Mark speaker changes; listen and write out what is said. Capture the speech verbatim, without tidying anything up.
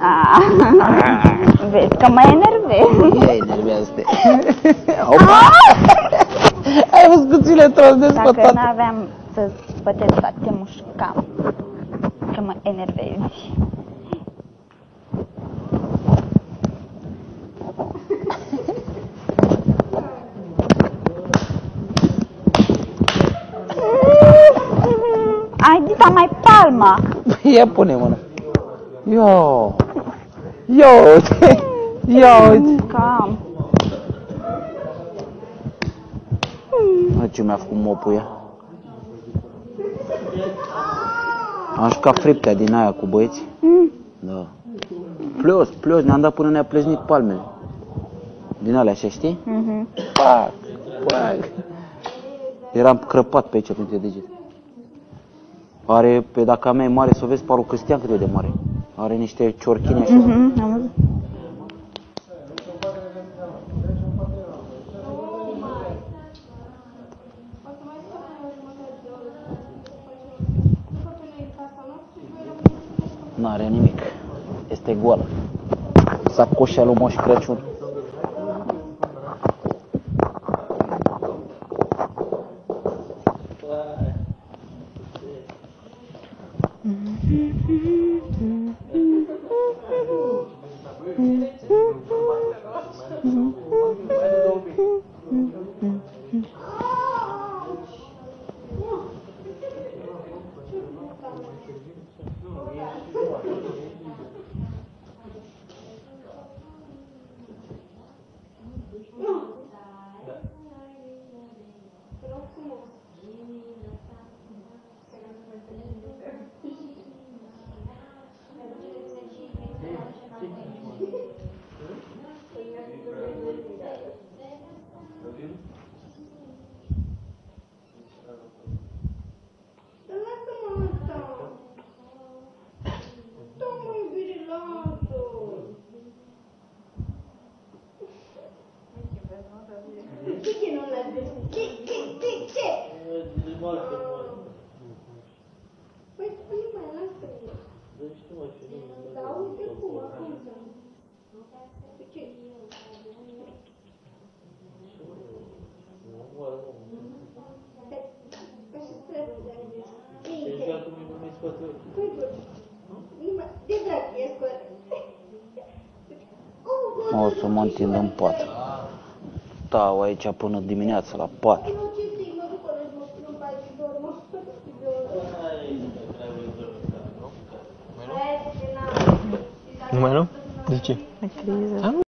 Speaker 1: Ah, vezi că mă enervezi.
Speaker 2: E enervează-te. Opa! Ai văzut că ți le trăznesc pe
Speaker 1: Dacă
Speaker 2: toate.
Speaker 1: n-aveam să spătesc toate, mușcam. Că mă enervezi. Ai dita mai palma.
Speaker 2: Ia pune mână. Ia. Ia uite. Ia uite.
Speaker 1: Cam.
Speaker 2: Bă, ce mi-a făcut mopul ea. Am jucat friptea din aia cu băieți.
Speaker 1: Mm.
Speaker 2: Da. Plus, plus, ne-am dat până ne-a pleznit palmele. Din alea așa, știi?
Speaker 1: Mhm.
Speaker 2: Pac, pac. Eram crăpat pe aici printre degete. Are, pe dacă a mea e mare, să o vezi parul Cristian cât e de mare. Are niște ciorchini așa.
Speaker 1: Mhm, am văzut.
Speaker 2: N-are nimic. Este goală. Sacoșa lui Moș Crăciun. O să mă întind în pat. Stau aici până dimineața la patru.
Speaker 3: Nu mai nu? De ce?
Speaker 1: E criză.